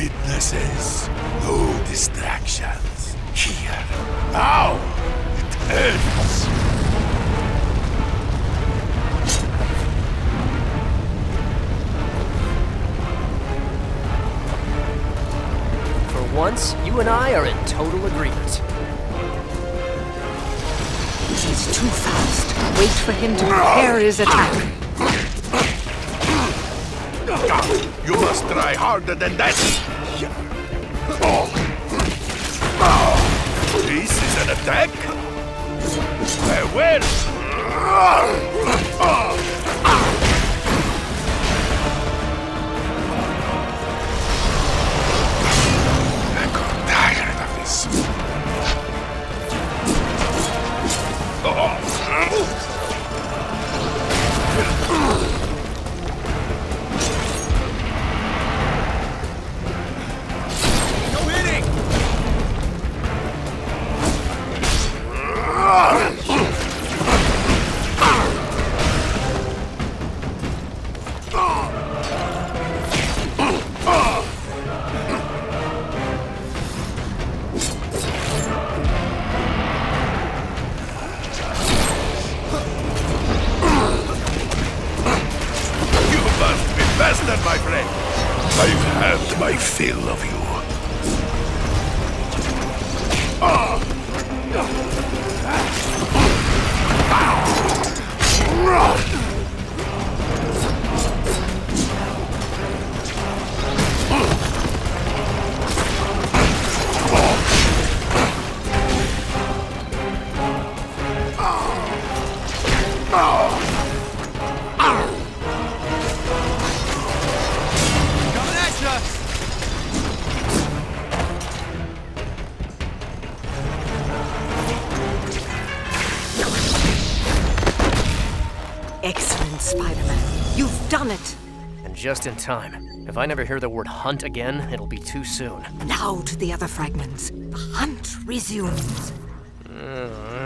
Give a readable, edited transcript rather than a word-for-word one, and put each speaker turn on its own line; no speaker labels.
witnesses, no distractions. Here, now, it ends.
For once, you and I are in total agreement.
He's too fast. Wait for him to prepare his attack.
You must try harder than that. This is an attack? Where? I got tired of this. Bastard, my friend! I've had my fill of you.
Excellent, Spider-Man. You've done it.
And just in time. If I never hear the word hunt again, it'll be too soon.
Now to the other fragments. The hunt resumes.